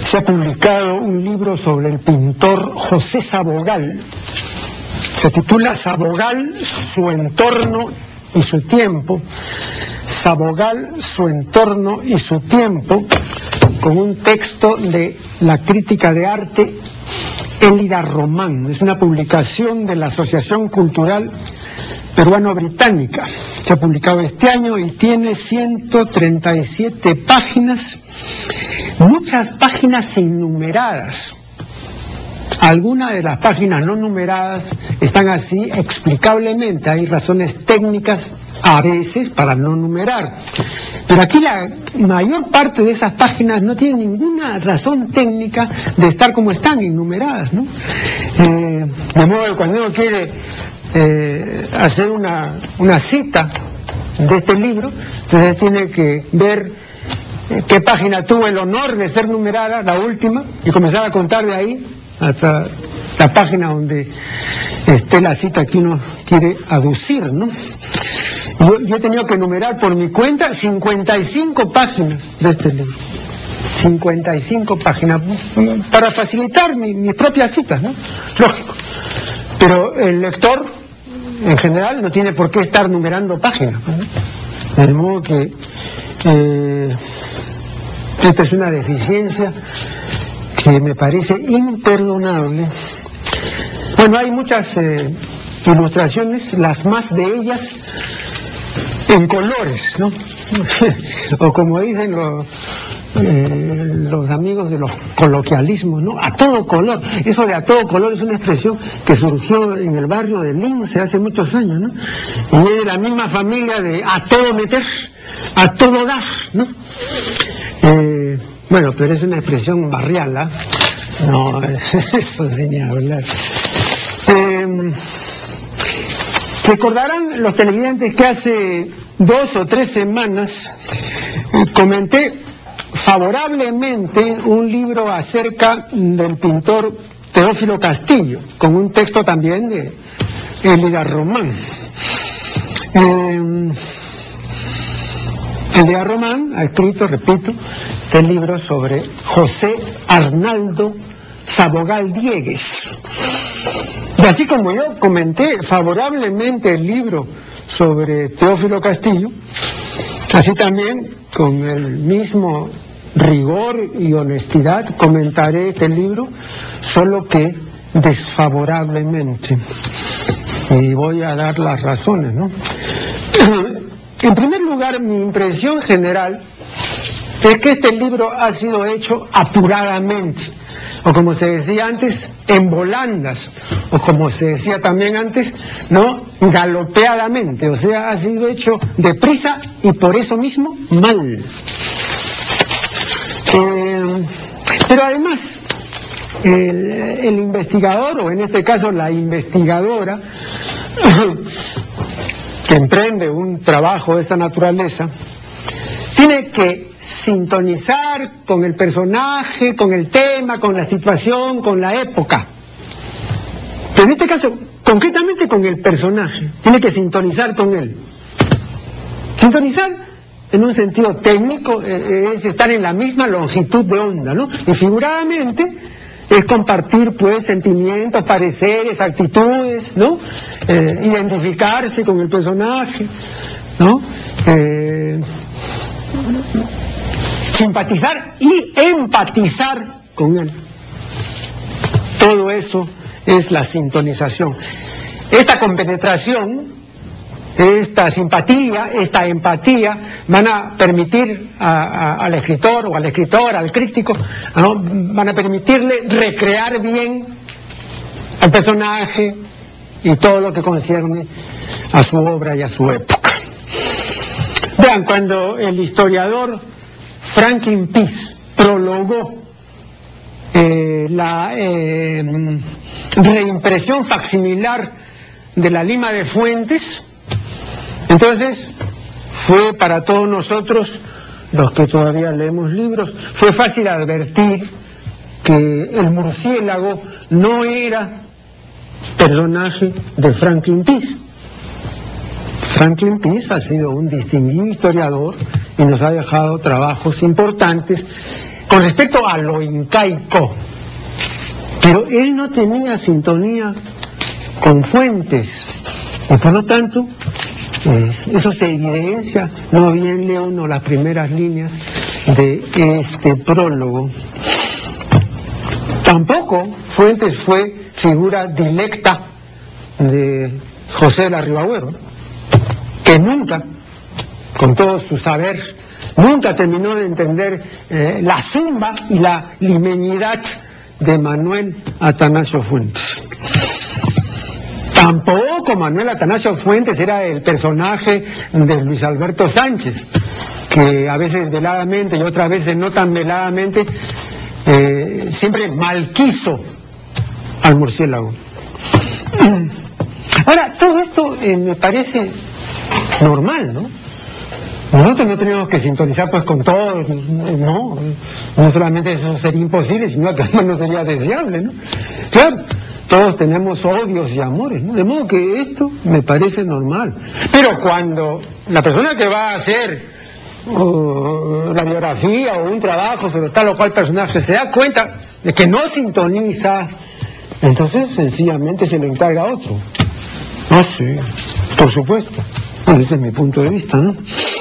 se ha publicado un libro sobre el pintor José Sabogal. Se titula Sabogal, su entorno y su tiempo. Sabogal, su entorno y su tiempo, con un texto de la crítica de arte Elida Román. Es una publicación de la Asociación Cultural Peruano-Británica. Se ha publicado este año y tiene 137 páginas, muchas páginas innumeradas. Algunas de las páginas no numeradas están así explicablemente, hay razones técnicas a veces para no numerar. Pero aquí la mayor parte de esas páginas no tienen ninguna razón técnica de estar como están, innumeradas, ¿no? De modo que cuando uno quiere hacer una cita de este libro, entonces tiene que ver qué página tuvo el honor de ser numerada, la última, y comenzar a contar de ahí hasta la página donde esté la cita que uno quiere aducir, ¿no? Yo he tenido que enumerar por mi cuenta 55 páginas de este libro. 55 páginas, para facilitar mis propias citas, ¿no? Lógico. Pero el lector, en general, no tiene por qué estar numerando páginas, ¿no? De modo que esta es una deficiencia que me parece imperdonable. Bueno, hay muchas ilustraciones, las más de ellas en colores, ¿no? O como dicen los amigos de los coloquialismos, ¿no? A todo color. Eso de a todo color es una expresión que surgió en el barrio de Lince hace muchos años, ¿no? Y es de la misma familia de a todo meter, a todo dar, ¿no? Bueno, pero es una expresión barrial, ¿ah? No, eso sin ni hablar. Recordarán los televidentes que hace 2 o 3 semanas comenté favorablemente un libro acerca del pintor Teófilo Castillo, con un texto también de Elida Román. Elida Román ha escrito, repito, este libro sobre José Arnaldo Sabogal Diegues. Y así como yo comenté favorablemente el libro sobre Teófilo Castillo, así también con el mismo rigor y honestidad comentaré este libro, solo que desfavorablemente. Y voy a dar las razones, ¿no? En primer lugar, mi impresión general es que este libro ha sido hecho apuradamente, o como se decía antes, en volandas, o como se decía también antes, ¿no? Galopeadamente, o sea, ha sido hecho deprisa y por eso mismo mal. Pero además, el investigador, o en este caso la investigadora, que emprende un trabajo de esta naturaleza, tiene que sintonizar con el personaje, con el tema, con la situación, con la época. Pero en este caso, concretamente con el personaje, tiene que sintonizar con él. Sintonizar, en un sentido técnico, es estar en la misma longitud de onda, ¿no? Y figuradamente es compartir, pues, sentimientos, pareceres, actitudes, ¿no? Identificarse con el personaje, ¿no? Simpatizar y empatizar con él. Todo eso es la sintonización. Esta compenetración, esta simpatía, esta empatía van a permitir al escritor o a la escritora, al crítico, ¿no? Van a permitirle recrear bien al personaje y todo lo que concierne a su obra y a su época. Vean, cuando el historiador Franklin Pease prologó la reimpresión facsimilar de la Lima de Fuentes, entonces fue para todos nosotros, los que todavía leemos libros, fue fácil advertir que el murciélago no era personaje de Franklin Pease. Franklin Pease ha sido un distinguido historiador y nos ha dejado trabajos importantes con respecto a lo incaico. Pero él no tenía sintonía con fuentes, y por lo tanto, eso se evidencia, no bien leo uno las primeras líneas de este prólogo. Tampoco Fuentes fue figura dilecta de José de la Ribagüero, que nunca, con todo su saber, nunca terminó de entender la zumba y la limeñidad de Manuel Atanasio Fuentes. Tampoco Manuel Atanasio Fuentes era el personaje de Luis Alberto Sánchez, que a veces veladamente y otras veces no tan veladamente siempre malquizo al murciélago. Ahora, todo esto me parece normal, ¿no? Nosotros no tenemos que sintonizar pues con todos, no solamente eso sería imposible, sino que además no sería deseable, ¿no? Claro, todos tenemos odios y amores, ¿no? De modo que esto me parece normal. Pero cuando la persona que va a hacer la biografía o un trabajo sobre tal o cual personaje se da cuenta de que no sintoniza, entonces sencillamente se le encarga a otro. No sé, por supuesto. Ese es mi punto de vista, ¿no?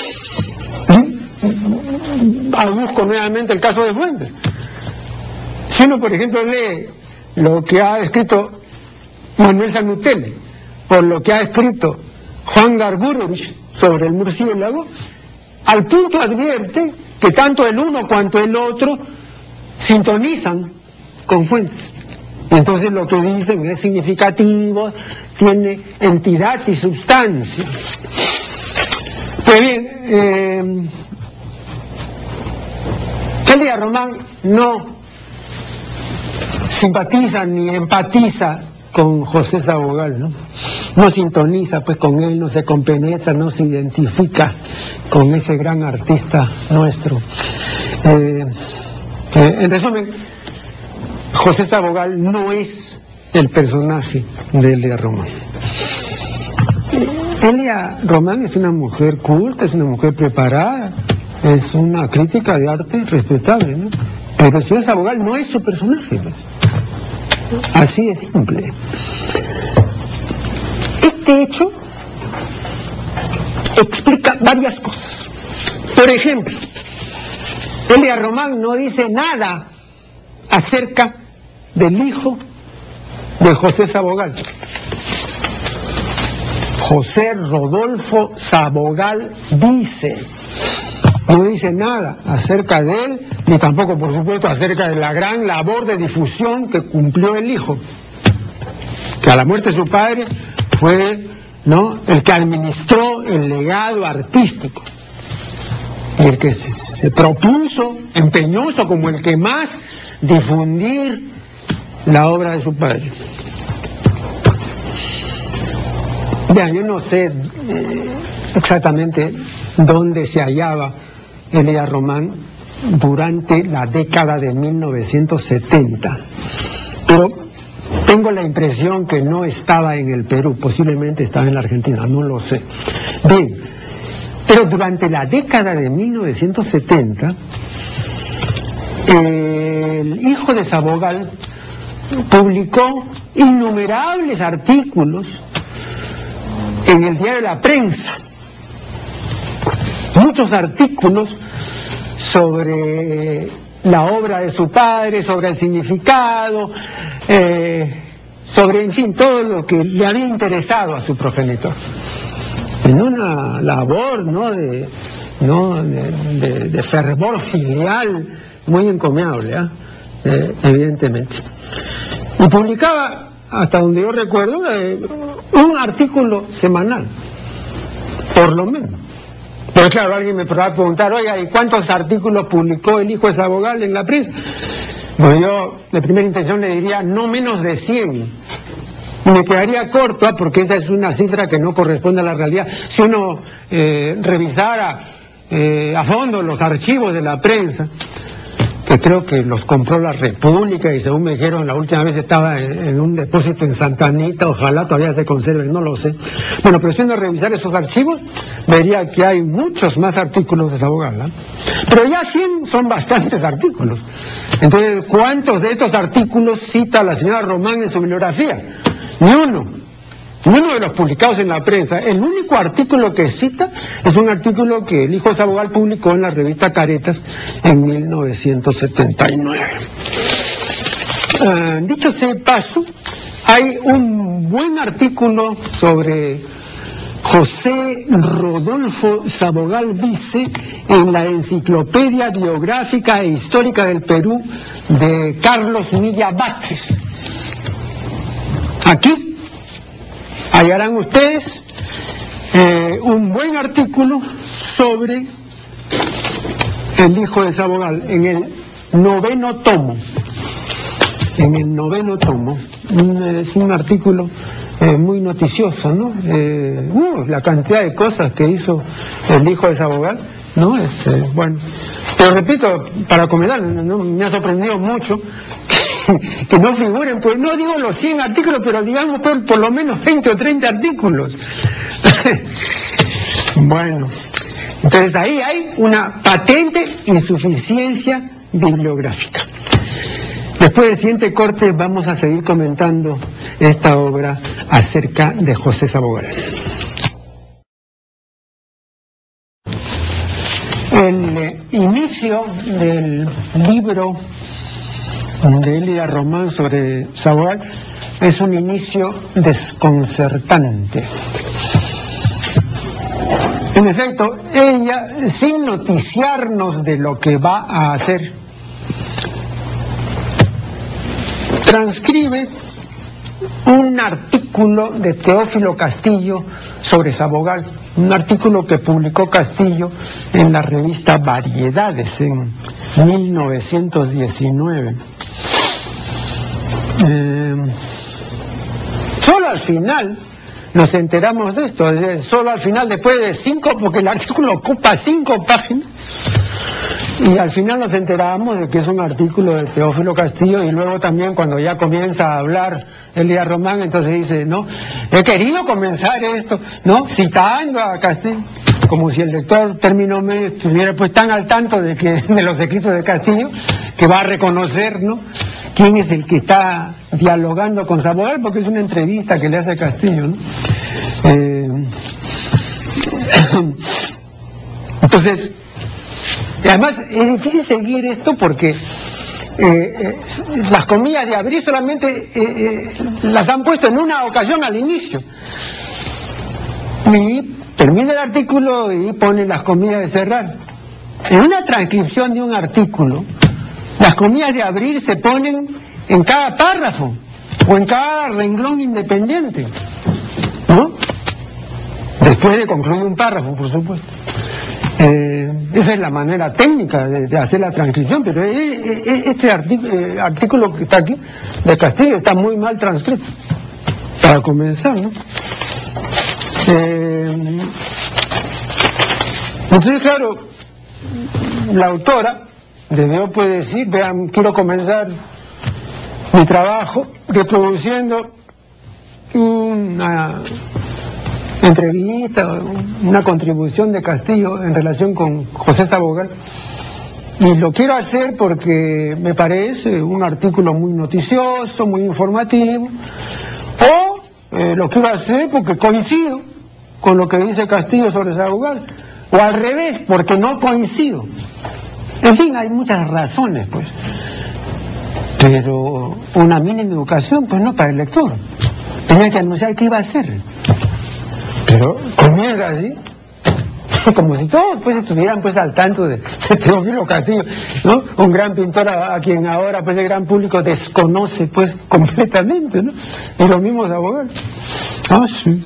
Busco nuevamente el caso de Fuentes. Si uno, por ejemplo, lee lo que ha escrito Manuel Sanutelli, por lo que ha escrito Juan Gargurovich sobre el murciélago, al punto advierte que tanto el uno cuanto el otro sintonizan con Fuentes. Entonces lo que dicen es significativo, tiene entidad y sustancia. Pues bien, Elia Román no simpatiza ni empatiza con José Sabogal, ¿no? No sintoniza pues con él, no se compenetra, no se identifica con ese gran artista nuestro. En resumen, José Sabogal no es el personaje de Elia Román. Elia Román es una mujer culta, es una mujer preparada, es una crítica de arte respetable, ¿no? Pero el señor Sabogal no es su personaje, ¿no? Así es simple. Este hecho explica varias cosas. Por ejemplo, Elia Román no dice nada acerca del hijo de José Sabogal, José Rodolfo Sabogal dice, no dice nada acerca de él, ni tampoco, por supuesto, acerca de la gran labor de difusión que cumplió el hijo, que a la muerte de su padre fue, ¿no?, el que administró el legado artístico, y el que se propuso, empeñoso como el que más, difundir la obra de su padre. Vean, yo no sé exactamente dónde se hallaba Elia Román durante la década de 1970, pero tengo la impresión que no estaba en el Perú, posiblemente estaba en la Argentina, no lo sé. Bien, pero durante la década de 1970, el hijo de Sabogal publicó innumerables artículos en el diario La Prensa, muchos artículos sobre la obra de su padre, sobre el significado, sobre, en fin, todo lo que le había interesado a su progenitor. En una labor, ¿no?, de fervor filial muy encomiable, evidentemente. Y publicaba, hasta donde yo recuerdo, un artículo semanal, por lo menos. Pero claro, alguien me podrá preguntar, oiga, ¿y cuántos artículos publicó el hijo de Sabogal en la prensa? Bueno, yo de primera intención le diría no menos de 100. Me quedaría corto, porque esa es una cifra que no corresponde a la realidad. Si uno revisara a fondo los archivos de la prensa, que creo que los compró la República y según me dijeron la última vez estaba en un depósito en Santa Anita, ojalá todavía se conserven, no lo sé. Bueno, pero siendo revisar esos archivos, vería que hay muchos más artículos de Sabogal, ¿no? Pero ya 100 son bastantes artículos. Entonces, ¿cuántos de estos artículos cita la señora Román en su bibliografía? Ni uno de los publicados en la prensa. El único artículo que cita es un artículo que el hijo de Sabogal publicó en la revista Caretas en 1979. Dicho sea de paso, hay un buen artículo sobre José Rodolfo Sabogal Vice en la Enciclopedia Biográfica e Histórica del Perú de Carlos Milla Batres. Aquí hallarán ustedes un buen artículo sobre el hijo de Sabogal en el 9º tomo. Es un artículo muy noticioso, ¿no? La cantidad de cosas que hizo el hijo de Sabogal, ¿no? Bueno, pero repito, para comentar, ¿no? Me ha sorprendido mucho que no figuren, pues no digo los 100 artículos, pero digamos por lo menos 20 o 30 artículos. Bueno, entonces ahí hay una patente insuficiencia bibliográfica. Después del siguiente corte vamos a seguir comentando esta obra acerca de José Sabogal. El inicio del libro de Elida Román sobre Sabogal es un inicio desconcertante. En efecto, ella, sin noticiarnos de lo que va a hacer, transcribe un artículo de Teófilo Castillo sobre Sabogal, un artículo que publicó Castillo en la revista Variedades en 1919. Solo al final nos enteramos de esto, solo al final, después de 5, porque el artículo ocupa 5 páginas, y al final nos enterábamos de que es un artículo de Teófilo Castillo, y luego también cuando ya comienza a hablar Elida Román, entonces dice, no, he querido comenzar esto, ¿no? Citando a Castillo, como si el lector término medio estuviera pues tan al tanto de los escritos de Castillo, que va a reconocer, ¿no?, quién es el que está dialogando con Sabogal, porque es una entrevista que le hace Castillo, ¿no? Entonces, además es difícil seguir esto porque las comillas de abrir solamente las han puesto en una ocasión al inicio. Y termina el artículo y pone las comillas de cerrar. En una transcripción de un artículo, las comillas de abrir se ponen en cada párrafo o en cada renglón independiente, ¿no? Después de concluir un párrafo, por supuesto. Esa es la manera técnica de hacer la transcripción, pero este artículo que está aquí, de Castillo, está muy mal transcrito, para comenzar, ¿no? Entonces, claro, la autora debió pues decir, vean, quiero comenzar mi trabajo reproduciendo una entrevista, una contribución de Castillo en relación con José Sabogal, y lo quiero hacer porque me parece un artículo muy noticioso, muy informativo, o lo quiero hacer porque coincido con lo que dice Castillo sobre Sabogal, o al revés, porque no coincido. En fin, hay muchas razones, pues, pero una mínima educación, pues no para el lector. Tenía que anunciar qué iba a hacer. Pero comienza así, como si todos pues estuvieran pues al tanto de Teófilo Castillo, ¿no? Un gran pintor a quien ahora pues el gran público desconoce pues completamente, ¿no? Y lo mismo Sabogal. Ah, sí.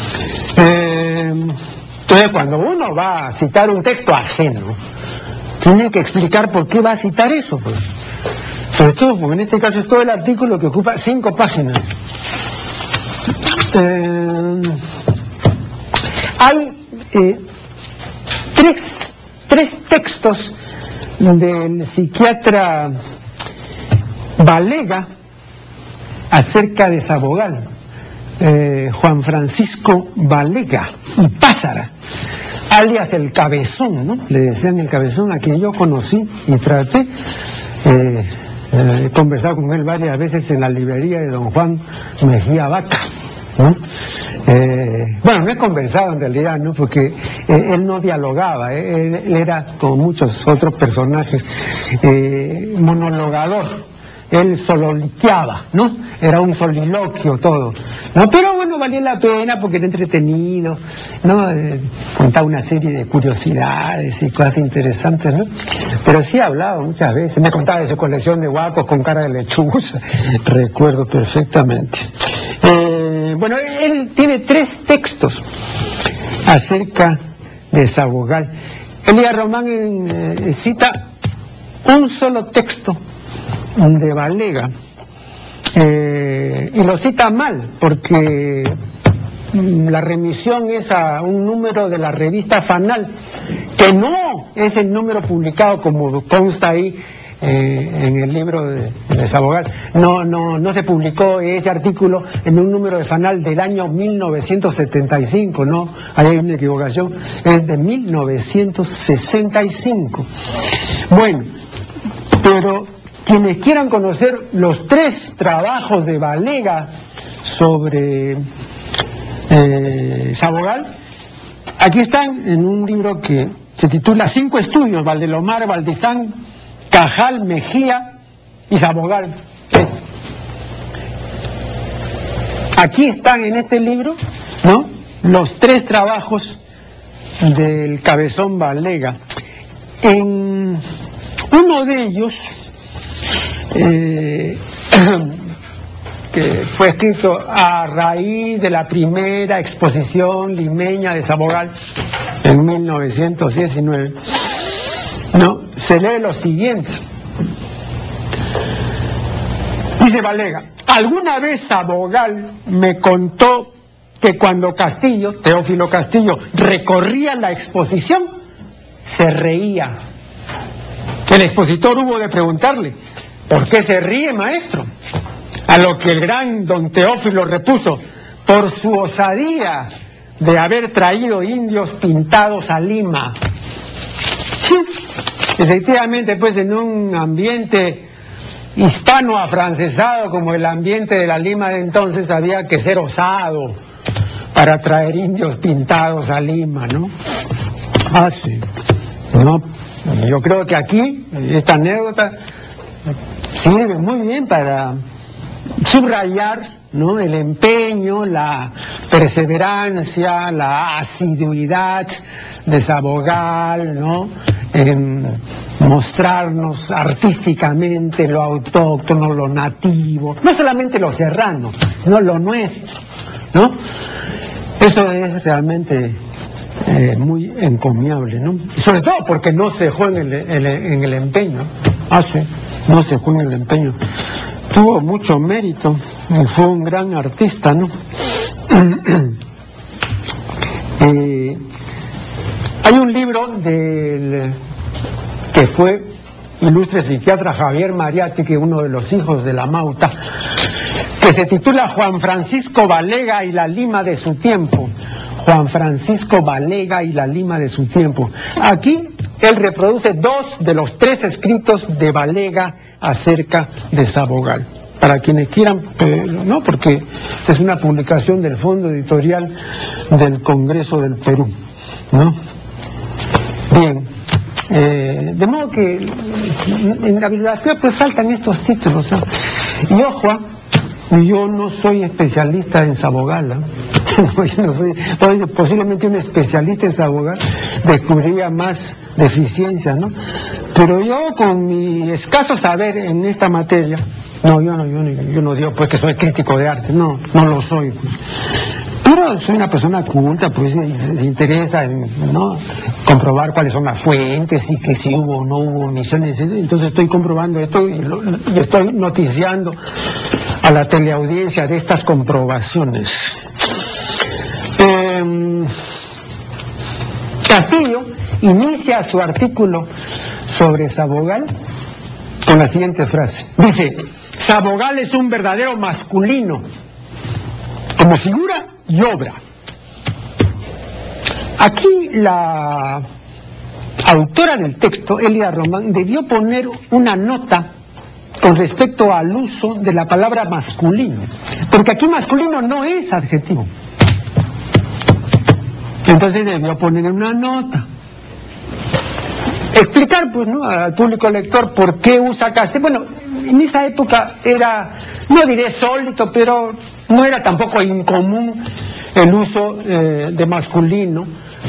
Entonces cuando uno va a citar un texto ajeno, tiene que explicar por qué va a citar eso, pues. Sobre todo porque en este caso es todo el artículo que ocupa 5 páginas. Hay tres textos del psiquiatra Balega acerca de Sabogal, Juan Francisco Balega y Pázara, alias el Cabezón, ¿no? Le decían el Cabezón, a quien yo conocí y traté. He conversado con él varias veces en la librería de don Juan Mejía Vaca, ¿no? Bueno, no he conversado en realidad, ¿no? Porque él no dialogaba, él era, como muchos otros personajes, monologador. Él sololiqueaba, ¿no? Era un soliloquio todo, ¿no? Pero bueno, valía la pena porque era entretenido, ¿no? Contaba una serie de curiosidades y cosas interesantes, ¿no? Pero sí hablaba muchas veces, me contaba de su colección de guacos con cara de lechuza, recuerdo perfectamente. Bueno, él tiene 3 textos acerca de Sabogal. Elías Román cita un solo texto de Balega, y lo cita mal porque la remisión es a un número de la revista Fanal, que no es el número publicado como consta ahí en el libro de Sabogal. No se publicó ese artículo en un número de Fanal del año 1975, no, ahí hay una equivocación, es de 1965. Bueno, pero quienes quieran conocer los 3 trabajos de Balega sobre Sabogal, aquí están en un libro que se titula 5 estudios, Valdelomar, Valdizán, Cajal, Mejía y Sabogal. Aquí están en este libro, ¿no?, los 3 trabajos del Cabezón Balega. En uno de ellos, que fue escrito a raíz de la primera exposición limeña de Sabogal en 1919, ¿no?, se lee lo siguiente. Dice Balega: alguna vez Sabogal me contó que cuando Castillo, Teófilo Castillo, recorría la exposición, se reía. El expositor hubo de preguntarle: ¿por qué se ríe, maestro? A lo que el gran don Teófilo repuso: por su osadía de haber traído indios pintados a Lima. Sí, efectivamente, pues en un ambiente hispano-afrancesado como el ambiente de la Lima de entonces, había que ser osado para traer indios pintados a Lima, ¿no? Ah, sí. No, yo creo que aquí, esta anécdota sirve muy bien para subrayar, ¿no?, el empeño, la perseverancia, la asiduidad de Sabogal, ¿no?, en mostrarnos artísticamente lo autóctono, lo nativo, no solamente lo serrano, sino lo nuestro, ¿no? Eso es realmente muy encomiable, ¿no? Sobre todo porque no se dejó en el empeño. Ah, sí, no se dejó en el empeño. Tuvo mucho mérito y fue un gran artista, ¿no? Hay un libro que fue ilustre psiquiatra Javier Mariátegui, que es uno de los hijos de la Mauta, que se titula Juan Francisco Balega y la Lima de su tiempo. Juan Francisco Balega y la Lima de su tiempo. Aquí él reproduce 2 de los 3 escritos de Balega acerca de Sabogal. Para quienes quieran, no, porque es una publicación del Fondo Editorial del Congreso del Perú, ¿no? Bien, de modo que en la bibliografía pues faltan estos títulos, ¿eh? Y ojo, yo no soy especialista en Sabogal, ¿eh? No, yo no soy, posiblemente un especialista en Sabogal descubriría más deficiencias, ¿no? Pero yo, con mi escaso saber en esta materia, yo no digo pues que soy crítico de arte, no lo soy, pues. Pero soy una persona culta, pues se interesa en, ¿no?, comprobar cuáles son las fuentes y que si hubo o no hubo omisiones. Entonces estoy comprobando esto y estoy noticiando a la teleaudiencia de estas comprobaciones. Castillo inicia su artículo sobre Sabogal con la siguiente frase. Dice: Sabogal es un verdadero masculino, como figura y obra. Aquí la autora del texto, Elida Román, debió poner una nota con respecto al uso de la palabra masculino, porque aquí masculino no es adjetivo. Entonces debió poner una nota, explicar pues, ¿no?, al público lector por qué usa castellano. Bueno, en esa época era, no diré sólido, pero no era tampoco incomún el uso de masculino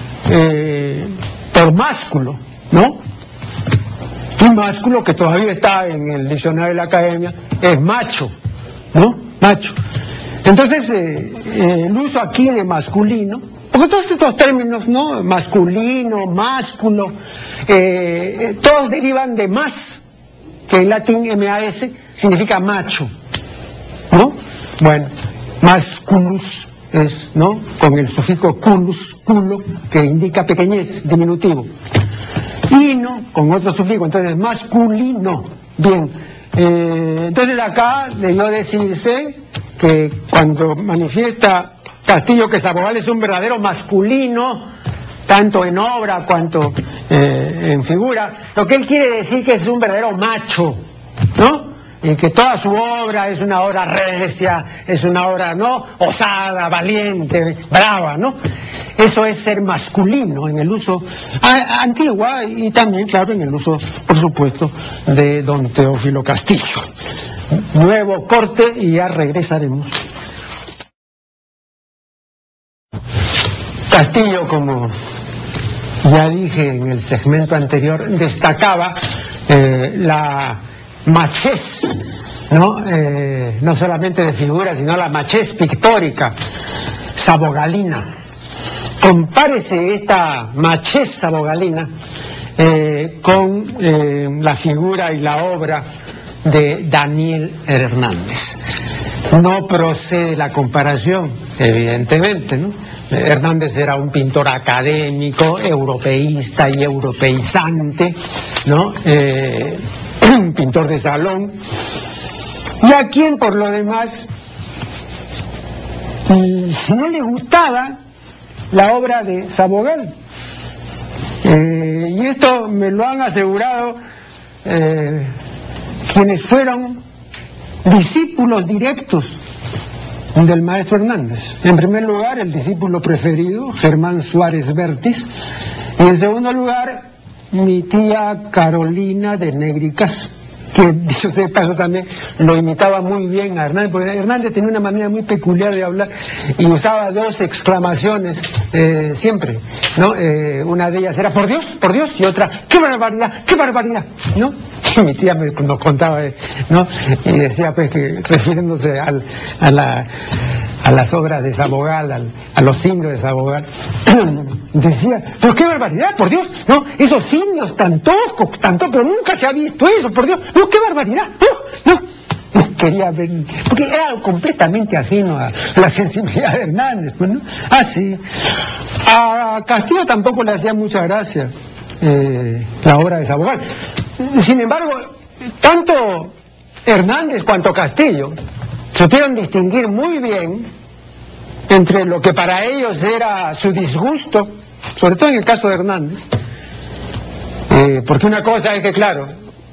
por másculo, ¿no? Un másculo que todavía está en el diccionario de la Academia es macho, ¿no? Macho. Entonces, el uso aquí de masculino, porque todos estos términos, ¿no? Masculino, másculo, todos derivan de más, que en latín MAS significa macho, ¿no? Bueno, masculus es, ¿no?, con el sufijo culus, culo, que indica pequeñez, diminutivo. Ino, con otro sufijo, entonces masculino. Bien, entonces acá debió decirse que cuando manifiesta Castillo que Sabogal es un verdadero masculino, tanto en obra cuanto en figura, lo que él quiere decir que es un verdadero macho, ¿no? Y que toda su obra es una obra recia, es una obra, ¿no?, osada, valiente, brava, ¿no? Eso es ser masculino en el uso antiguo y también, claro, en el uso, por supuesto, de don Teófilo Castillo. Nuevo corte y ya regresaremos. Castillo, como ya dije en el segmento anterior, destacaba la machez, ¿no? No solamente de figura, sino la machez pictórica sabogalina. Compárese esta machez sabogalina con la figura y la obra de Daniel Hernández. No procede la comparación, evidentemente, ¿no? Hernández era un pintor académico, europeísta y europeizante, ¿no? Un pintor de salón, y a quien por lo demás no le gustaba la obra de Sabogal, y esto me lo han asegurado quienes fueron discípulos directos del maestro Hernández. En primer lugar, el discípulo preferido, Germán Suárez Vértiz, y en segundo lugar, mi tía Carolina de Negricas, que dicho sea de paso también lo imitaba muy bien a Hernández, porque Hernández tenía una manera muy peculiar de hablar y usaba dos exclamaciones siempre, ¿no? Una de ellas era por Dios, y otra, ¡qué barbaridad!, ¿no? Y mi tía nos contaba, ¿no? Y decía pues que refiriéndose a las obras de Sabogal, a los signos de Sabogal, decía, pero qué barbaridad, por Dios, no, esos signos tan toscos, pero nunca se ha visto eso, por Dios, no, qué barbaridad, no, quería ver, porque era completamente ajeno a la sensibilidad de Hernández, pues, ¿no? Sí. A Castillo tampoco le hacía mucha gracia la obra de Sabogal. Sin embargo, tanto Hernández cuanto Castillo supieron distinguir muy bien entre lo que para ellos era su disgusto, sobre todo en el caso de Hernández, porque una cosa es que, claro,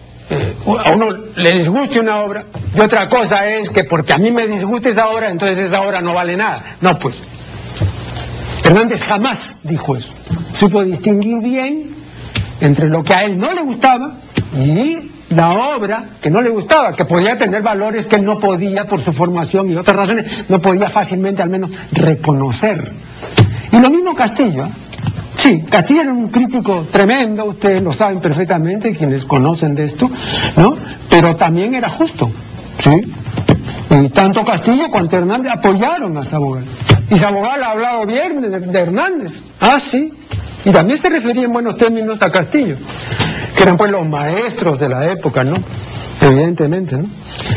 a uno le disguste una obra, y otra cosa es que porque a mí me disguste esa obra, entonces esa obra no vale nada. No, pues, Hernández jamás dijo eso. Supo distinguir bien entre lo que a él no le gustaba y la obra que no le gustaba, que podía tener valores que él no podía, por su formación y otras razones, no podía fácilmente al menos reconocer. Y lo mismo Castillo, ¿eh? Sí, Castillo era un crítico tremendo, ustedes lo saben perfectamente, quienes conocen de esto, ¿no? Pero también era justo, ¿sí? Y tanto Castillo cuanto Hernández apoyaron a Sabogal. Y Sabogal ha hablado bien de Hernández. Sí. Y también se refería en buenos términos a Castillo, que eran pues los maestros de la época, ¿no? Evidentemente, ¿no?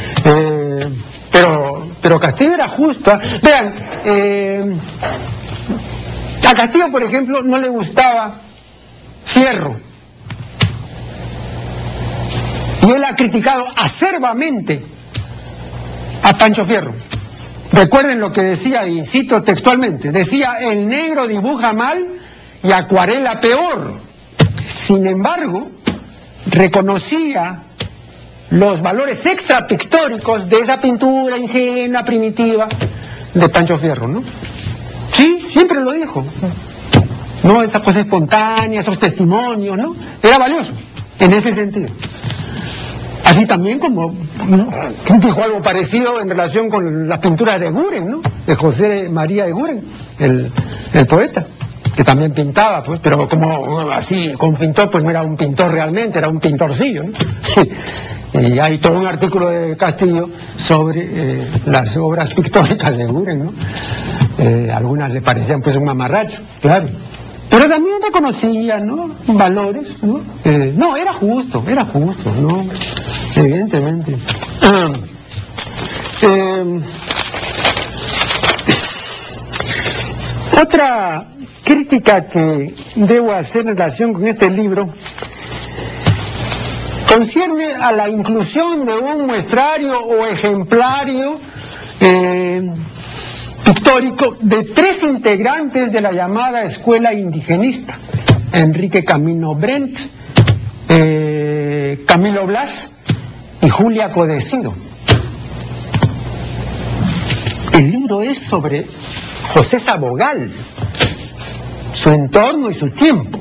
Pero Castillo era justo. Vean, a Castillo, por ejemplo, no le gustaba Fierro. Y él ha criticado acerbamente a Pancho Fierro. Recuerden lo que decía, y cito textualmente, decía: el negro dibuja mal y acuarela peor. Sin embargo, reconocía los valores extrapictóricos de esa pintura ingenua, primitiva, de Pancho Fierro, ¿no? Sí, siempre lo dijo. No, esa cosa espontánea, esos testimonios, ¿no? Era valioso, en ese sentido. Así también como dijo algo parecido en relación con las pinturas de Eguren, ¿no? De José María Eguren, el poeta, que también pintaba, pues, pero como así, como pintor, pues no era un pintor realmente, era un pintorcillo, ¿no? Y hay todo un artículo de Castillo sobre las obras pictóricas de Eguren, ¿no? Algunas le parecían pues un mamarracho, claro. Pero también reconocía, ¿no?, valores, ¿no? No, era justo, ¿no? Evidentemente. Otra crítica que debo hacer en relación con este libro concierne a la inclusión de un muestrario o ejemplario pictórico de 3 integrantes de la llamada escuela indigenista: Enrique Camino Brent, Camilo Blas y Julia Codecido. El libro es sobre José Sabogal, su entorno y su tiempo.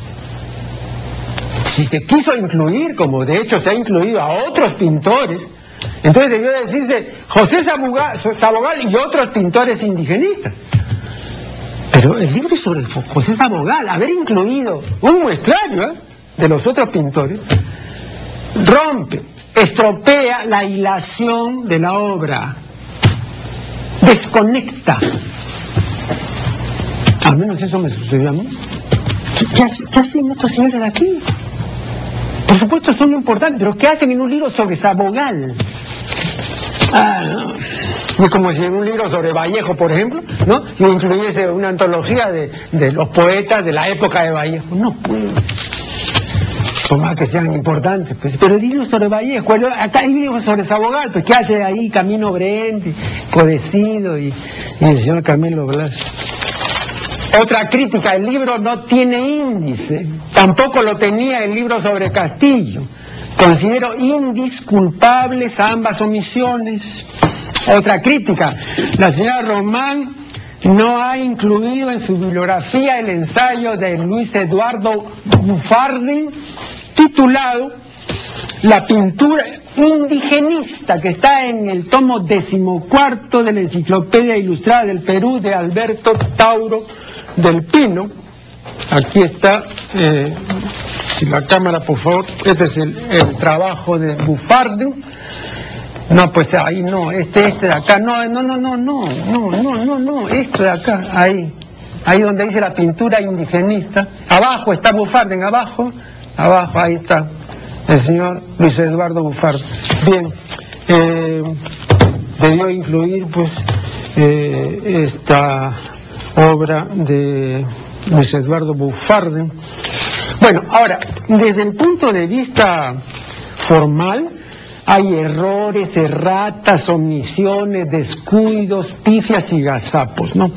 Si se quiso incluir, como de hecho se ha incluido a otros pintores, entonces debió decirse José Sabogal y otros pintores indigenistas. Pero el libro es sobre José Sabogal. Haber incluido un muestrario de los otros pintores rompe, estropea la hilación de la obra, desconecta. Al menos eso me sucedió a mí. ¿Qué hacen estos señores de aquí? Por supuesto son importantes, pero ¿qué hacen en un libro sobre Sabogal? No. Es como si en un libro sobre Vallejo, por ejemplo, ¿no?, yo incluyese una antología de los poetas de la época de Vallejo. No puedo. Por más que sean importantes, pues. Pero el libro sobre Vallejo, acá hay libros sobre Sabogal, pues ¿qué hace ahí Camino Brent, Codecido y el señor Camilo Blas? Otra crítica: el libro no tiene índice, tampoco lo tenía el libro sobre Castillo. Considero indisculpables ambas omisiones. Otra crítica: la señora Román no ha incluido en su bibliografía el ensayo de Luis Eduardo Bufardin titulado La pintura indigenista, que está en el tomo 14 de la Enciclopedia Ilustrada del Perú de Alberto Tauro del Pino. Aquí está, si la cámara, por favor, este es el trabajo de Bufardin. No, pues ahí no, este de acá, no, esto de acá, ahí donde dice la pintura indigenista, abajo está Bufardin, abajo, ahí está el señor Luis Eduardo Bufardin. Bien, debió incluir pues esta obra de Luis Eduardo Bufardin. Bueno, ahora, desde el punto de vista formal, hay errores, erratas, omisiones, descuidos, pifias y gazapos, ¿no?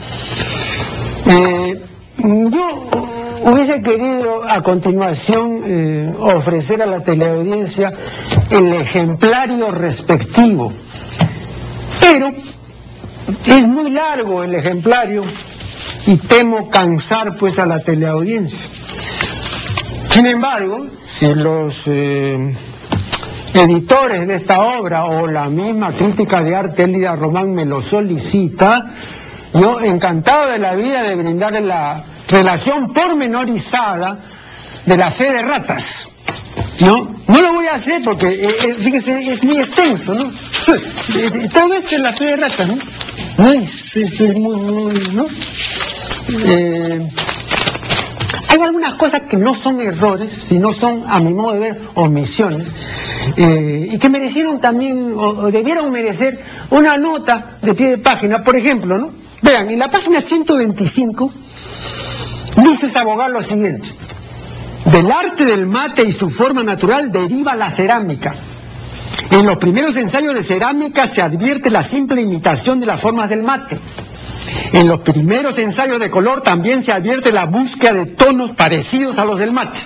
Yo hubiese querido a continuación ofrecer a la teleaudiencia el ejemplario respectivo, pero es muy largo el ejemplario y temo cansar pues a la teleaudiencia. Sin embargo, si los editores de esta obra o la misma crítica de arte Elida Román me lo solicita, yo encantado de la vida de brindarle la relación pormenorizada de la fe de ratas. No lo voy a hacer porque, fíjese, es muy extenso, ¿no? Todo esto es la fe de ratas, ¿no? No es muy, ¿no? Hay algunas cosas que no son errores, sino son, a mi modo de ver, omisiones, y que merecieron también, o debieron merecer, una nota de pie de página. Por ejemplo, ¿no? Vean, en la página 125 dice Sabogal lo siguiente: Del arte del mate y su forma natural deriva la cerámica. En los primeros ensayos de cerámica se advierte la simple imitación de las formas del mate. En los primeros ensayos de color también se advierte la búsqueda de tonos parecidos a los del mate.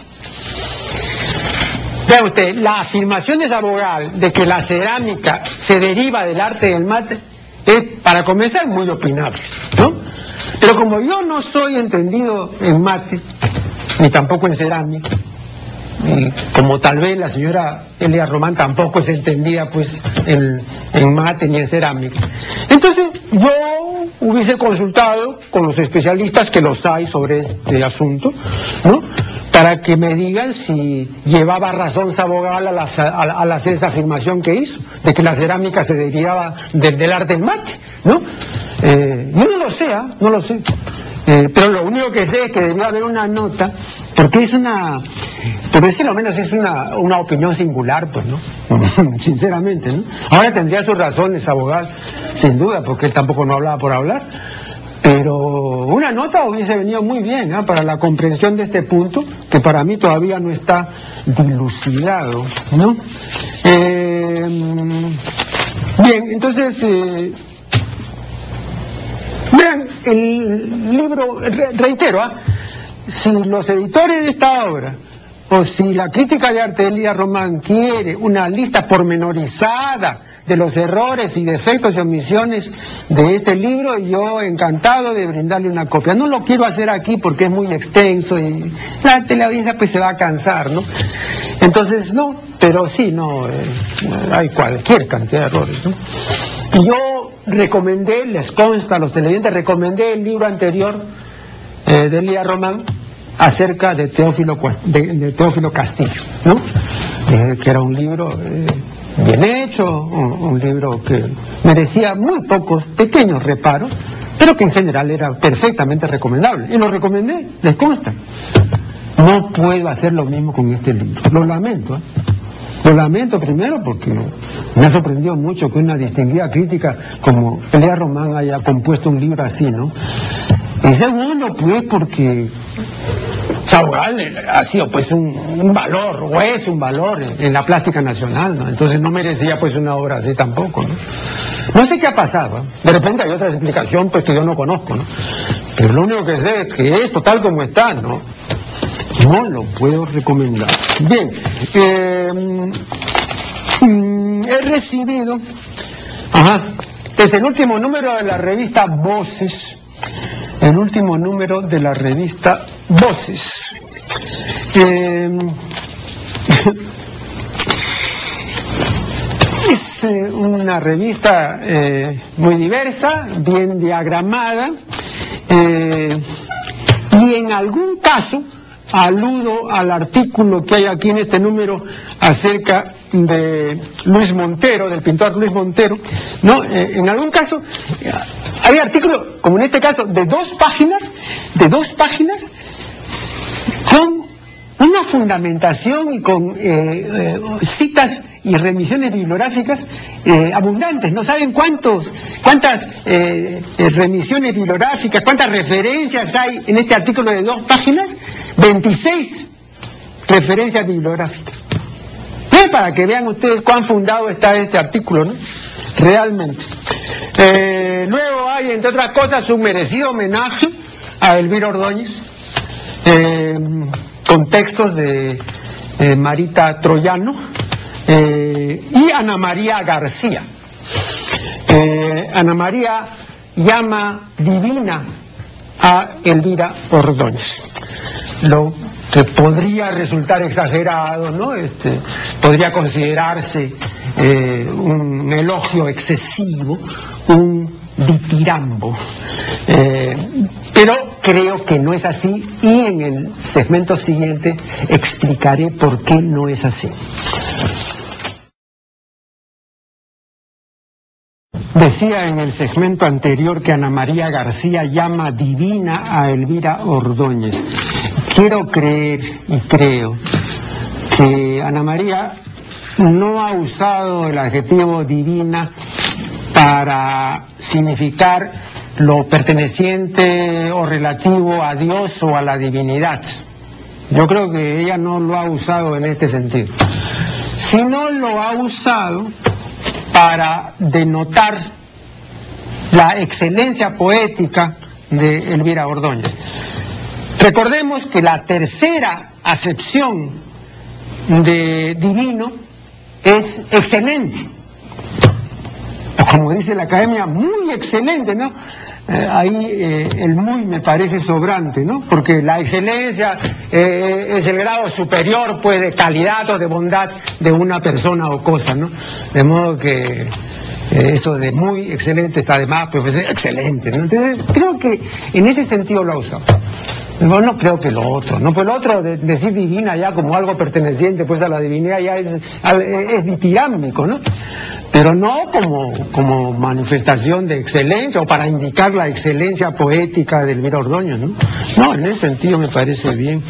Vea usted, la afirmación de Sabogal de que la cerámica se deriva del arte del mate es, para comenzar, muy opinable, ¿no? Pero como yo no soy entendido en mate, ni tampoco en cerámica, y como tal vez la señora Elia Román tampoco es entendida pues en mate ni en cerámica, entonces yo hubiese consultado con los especialistas que los hay sobre este asunto, ¿no?, para que me digan si llevaba razón Sabogal al hacer esa afirmación que hizo, de que la cerámica se derivaba del arte del mate, ¿no? Yo no lo sé, no lo sé. Pero lo único que sé es que debió haber una nota, porque es una, por decirlo menos, es una opinión singular, pues, ¿no? Sinceramente, ¿no? Ahora tendría sus razones, Sabogal, sin duda, porque él tampoco no hablaba por hablar. Pero una nota hubiese venido muy bien, ¿no?, para la comprensión de este punto, que para mí todavía no está dilucidado, ¿no? Bien, entonces, vean, el libro, reitero, si los editores de esta obra, o si la crítica de arte de Elia Román quiere una lista pormenorizada de los errores y defectos y omisiones de este libro, yo encantado de brindarle una copia. No lo quiero hacer aquí porque es muy extenso y la teleaudiencia pues se va a cansar, ¿no? Entonces, no, pero sí, no, hay cualquier cantidad de errores, ¿no? Y yo recomendé, les consta a los televidentes, recomendé el libro anterior de Elia Román acerca de Teófilo Castillo, ¿no? Que era un libro bien hecho, un libro que merecía muy pocos pequeños reparos, pero que en general era perfectamente recomendable. Y lo recomendé, les consta. No puedo hacer lo mismo con este libro. Lo lamento, ¿eh? Lo lamento primero porque me ha sorprendido mucho que una distinguida crítica como Elia Román haya compuesto un libro así, ¿no? Y segundo, pues porque Sabogal ha sido pues un valor, o es un valor en la plástica nacional, ¿no? Entonces no merecía pues una obra así tampoco, ¿no? No sé qué ha pasado, ¿eh? De repente hay otra explicación pues que yo no conozco, ¿no? Pero lo único que sé es que esto tal como está, ¿no? No lo puedo recomendar. Bien, he recibido, es el último número de la revista Voces, el último número de la revista Voces. Es una revista muy diversa, bien diagramada, y en algún caso aludo al artículo que hay aquí en este número acerca de Luis Montero, del pintor Luis Montero, ¿no? En algún caso hay artículos, como en este caso, de dos páginas, con una fundamentación y con citas y remisiones bibliográficas abundantes. No saben cuántas remisiones bibliográficas, cuántas referencias hay en este artículo de 2 páginas. 26 referencias bibliográficas. Para que vean ustedes cuán fundado está este artículo, ¿no? Realmente. Luego hay, entre otras cosas, un merecido homenaje a Elvira Ordóñez, con textos de Marita Troyano y Ana María García. Ana María llama divina a Elvira Ordóñez, lo que podría resultar exagerado, ¿no? Podría considerarse un elogio excesivo, un ditirambo, pero creo que no es así, y en el segmento siguiente explicaré por qué no es así. Decía en el segmento anterior que Ana María García llama divina a Elvira Ordóñez. Quiero creer y creo que Ana María no ha usado el adjetivo divina para significar lo perteneciente o relativo a Dios o a la divinidad. Yo creo que ella no lo ha usado en este sentido, sino lo ha usado para denotar la excelencia poética de Elvira Ordóñez. Recordemos que la tercera acepción de divino es excelente, como dice la academia, muy excelente, ¿no? Ahí el muy me parece sobrante, ¿no? Porque la excelencia es el grado superior, pues, de calidad o de bondad de una persona o cosa, ¿no? De modo que eso de muy excelente está de más, pues es excelente, ¿no? Entonces, creo que en ese sentido lo ha usado. No creo que lo otro, ¿no? Pues lo otro, decir divina ya como algo perteneciente pues a la divinidad ya es ditirámico, ¿no? Pero no como manifestación de excelencia o para indicar la excelencia poética de Elvira Ordóñez, ¿no? No, en ese sentido me parece bien.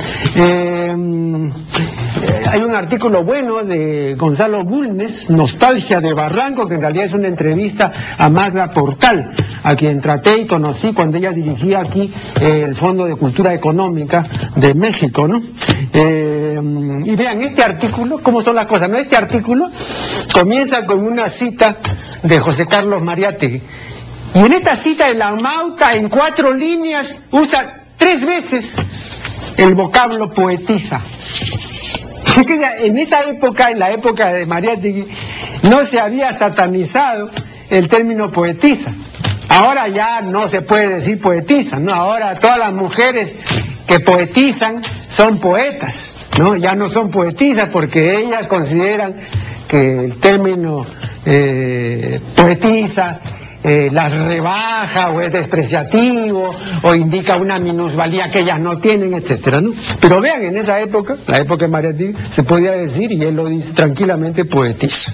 Hay un artículo bueno de Gonzalo Bulnes, Nostalgia de Barranco, que en realidad es una entrevista a Magda Portal, a quien traté y conocí cuando ella dirigía aquí el Fondo de Cultura Económica de México, ¿no? Y vean, este artículo, cómo son las cosas, ¿no? Este artículo comienza con una cita de José Carlos Mariátegui. Y en esta cita de la Mauta, en 4 líneas, usa 3 veces el vocablo poetiza. En esa época, en la época de Mariátegui, no se había satanizado el término poetiza. Ahora ya no se puede decir poetiza, ¿no? Ahora todas las mujeres que poetizan son poetas, ¿no? Ya no son poetisas porque ellas consideran que el término poetiza las rebaja o es despreciativo o indica una minusvalía que ellas no tienen, etcétera, ¿no? Pero vean, en esa época, la época de Mariátegui, se podía decir, y él lo dice tranquilamente, poetiza.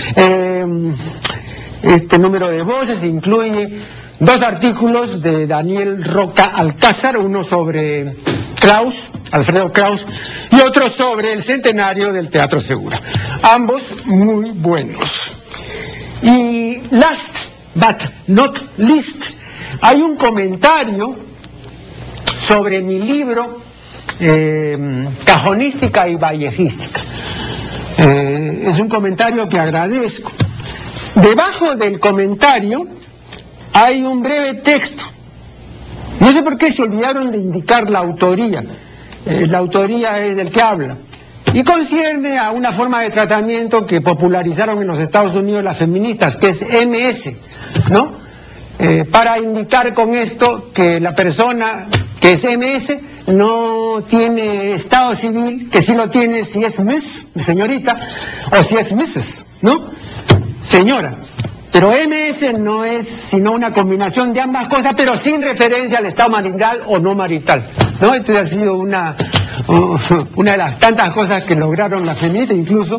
Este número de voces incluye 2 artículos de Daniel Roca Alcázar, uno sobre Kraus, Alfredo Kraus, y otro sobre el centenario del Teatro Segura. Ambos muy buenos. Y last but not least, hay un comentario sobre mi libro Cajonística y Vallejística. Es un comentario que agradezco. Debajo del comentario hay un breve texto. No sé por qué se olvidaron de indicar la autoría. La autoría es del que habla. Y concierne a una forma de tratamiento que popularizaron en los Estados Unidos las feministas, que es MS, ¿no? Para indicar con esto que la persona que es MS no tiene estado civil, que sí lo tiene si es Miss, señorita, o si es Mrs., ¿no? Señora. Pero MS no es sino una combinación de ambas cosas, pero sin referencia al estado marital o no marital, ¿no? Esta ha sido una de las tantas cosas que lograron las feministas. Incluso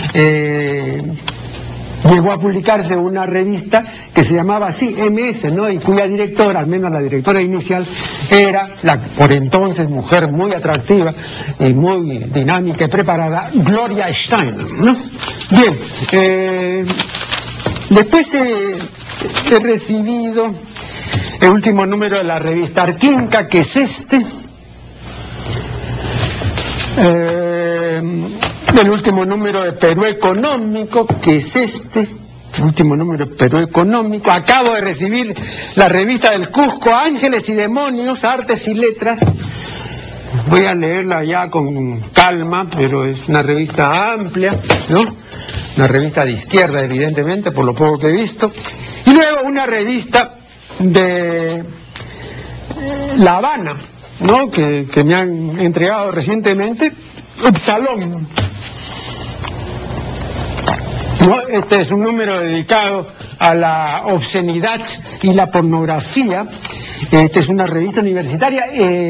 llegó a publicarse una revista que se llamaba así, MS, ¿no? Y cuya directora, al menos la directora inicial, era la por entonces mujer muy atractiva y muy dinámica y preparada, Gloria Steinem, ¿no? Bien, después he recibido el último número de la revista Arquinca, que es este. El último número de Perú Económico, que es este. El último número de Perú Económico. Acabo de recibir la revista del Cusco, Ángeles y Demonios, Artes y Letras. Voy a leerla ya con calma, pero es una revista amplia, ¿no? Una revista de izquierda, evidentemente, por lo poco que he visto. Y luego una revista de La Habana, ¿no? Que me han entregado recientemente, Upsalón. ¿No? Este es un número dedicado a la obscenidad y la pornografía. Esta es una revista universitaria.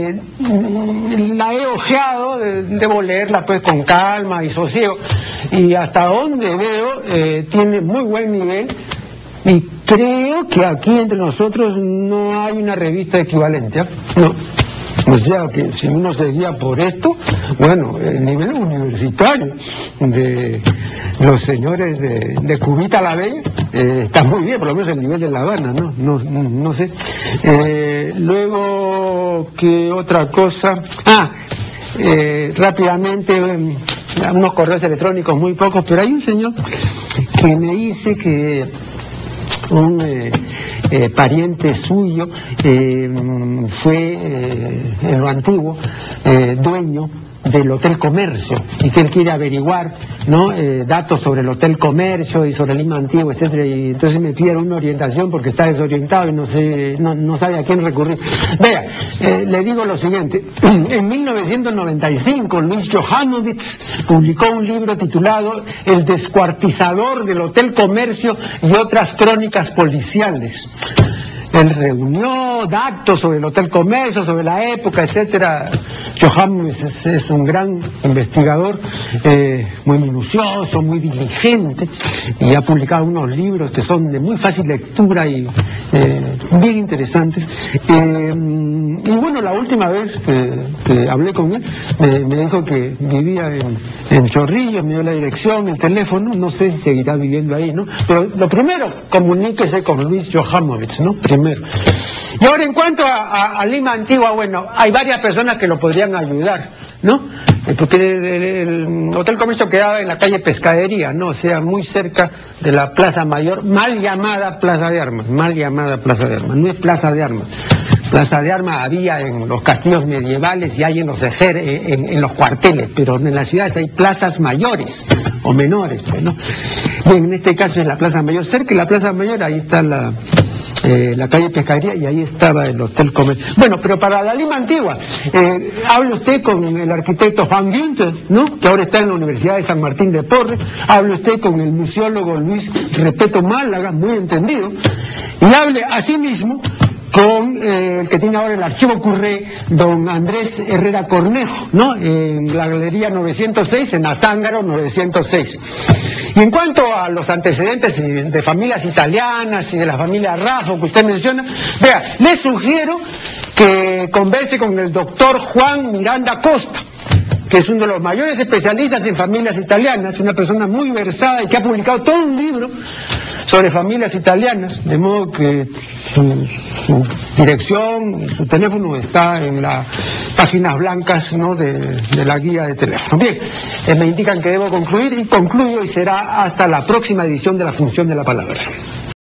La he ojeado, debo leerla pues con calma y sosiego. Y hasta donde veo, tiene muy buen nivel. Y creo que aquí entre nosotros no hay una revista equivalente, ¿eh? No. O sea que si uno se guía por esto, bueno, el nivel universitario de los señores de Cubita la Bella está muy bien, por lo menos el nivel de La Habana, ¿no? No sé. Luego, ¿qué otra cosa? rápidamente unos correos electrónicos muy pocos, pero hay un señor que me dice que un pariente suyo fue en lo antiguo dueño del Hotel Comercio y que él quiere averiguar, ¿no?, datos sobre el Hotel Comercio y sobre el Lima Antiguo, etcétera, y entonces me pidieron una orientación porque está desorientado y no sabe a quién recurrir. Vea, le digo lo siguiente: en 1995 Luis Johanowitz publicó un libro titulado El descuartizador del Hotel Comercio y otras crónicas policiales. Él reunió datos sobre el Hotel Comercio, sobre la época, etcétera. Johanowitz es un gran investigador, muy minucioso, muy diligente, y ha publicado unos libros que son de muy fácil lectura y bien interesantes. Y bueno, la última vez que hablé con él, me dijo que vivía en Chorrillos, me dio la dirección, el teléfono, no sé si seguirá viviendo ahí, ¿no? Pero lo primero, comuníquese con Luis Johanowitz, ¿no? Primero. Y ahora, en cuanto a Lima Antigua, bueno, hay varias personas que lo podrían ayudar, ¿no? Porque el Hotel Comercio quedaba en la calle Pescadería, ¿no? O sea, muy cerca de la Plaza Mayor, mal llamada Plaza de Armas, mal llamada Plaza de Armas, no es Plaza de Armas. Plaza de Armas había en los castillos medievales y hay en los en los cuarteles, pero en las ciudades hay plazas mayores o menores, pues, ¿no? Bien, en este caso es la Plaza Mayor, cerca de la Plaza Mayor, ahí está la calle Pescadería y ahí estaba el Hotel Comercio. Bueno, pero para la Lima Antigua, hable usted con el arquitecto Juan Günther, ¿no?, que ahora está en la Universidad de San Martín de Porres, hable usted con el museólogo Luis Repeto Málaga, muy entendido, y hable asimismo con el que tiene ahora el Archivo Curré, don Andrés Herrera Cornejo, ¿no?, en la Galería 906, en Azángaro 906. Y en cuanto a los antecedentes de familias italianas y de la familia Raffo que usted menciona, vea, le sugiero que converse con el doctor Juan Miranda Costa, que es uno de los mayores especialistas en familias italianas, una persona muy versada y que ha publicado todo un libro sobre familias italianas, de modo que su dirección y su teléfono está en las páginas blancas, ¿no?, de la guía de teléfono. Bien, me indican que debo concluir y concluyo, y será hasta la próxima edición de La Función de la Palabra.